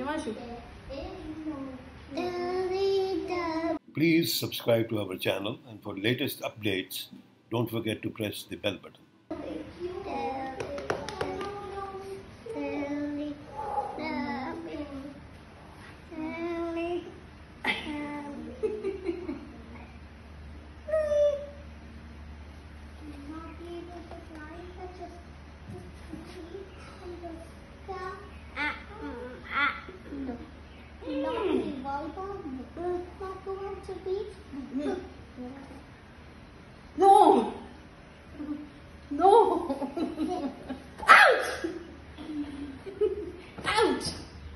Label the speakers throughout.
Speaker 1: Himanshu.
Speaker 2: Please subscribe to our channel, and for latest updates, don't forget to press the bell button.
Speaker 1: No! No! Ouch! Ouch!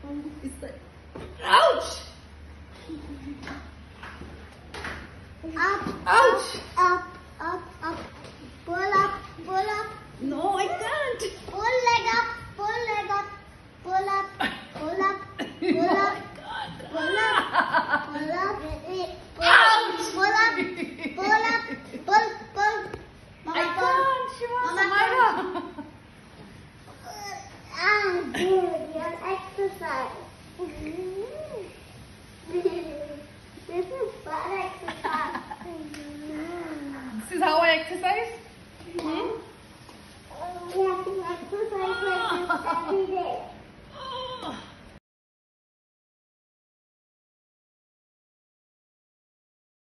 Speaker 1: Ouch! Ouch!
Speaker 3: Up. Pull up.
Speaker 1: No, I can't.
Speaker 3: Pull leg up. Pull up.
Speaker 1: Oh my God.
Speaker 3: Pull up.
Speaker 1: Ouch!
Speaker 3: Pull.
Speaker 1: I can't. She wants Samira.
Speaker 3: Good. Your exercise. This is fun exercise.
Speaker 1: This is how I exercise?
Speaker 3: We have to exercise like this every day.